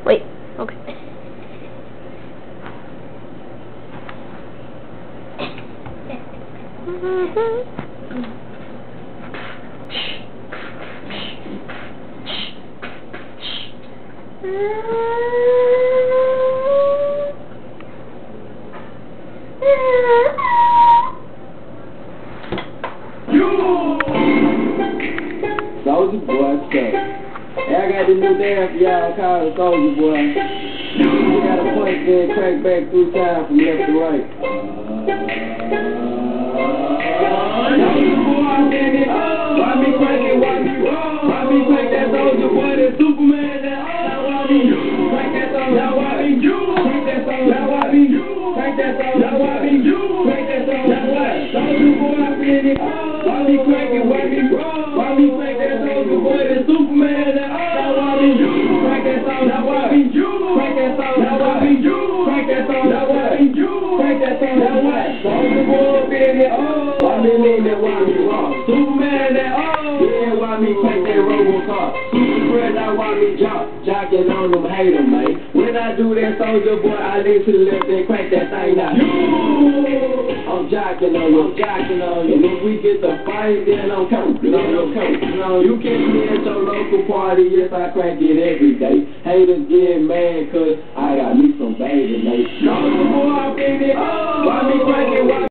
Wait. Okay. Soulja Boy, so hey, I got this new dance for y'all called the Soulja Boy. You gotta punch, then crank back 3 times from left to right. Soulja Boy, I'm in it. Why me crank it? Why me roll? Why me crank that Soulja Boy? That Superman, that all. Why me crank that Soulja? Now why me crank that Soulja? Now why me crank that Soulja? Now why me crank that Soulja? Now what? Soulja Boy, I'm in it. Why me crank it? Why me roll? Why me crank that Soulja Boy? That Superman, that all. Now why me crank that Soulja? Now why me crank that Soulja? Now why me crank that Soulja? Now why me crank that Soulja? Now what? Soulja Boy, I'm in it. Why me lean that? Why me roll? Superman, that all. Yeah, why me crank that Robocop? Super now why me jocking on them, hate them, man. When I do that Soulja Boy, I lean to the left and crank that thing out. I'm jocking on you, and if we get the fight, then I'm coaching on your coach. You catch me at your local party, yes, I crank it every day. Haters get mad, cause I got me some baby, mate. Soulja Boy, I'm in it. Why me crank it? Why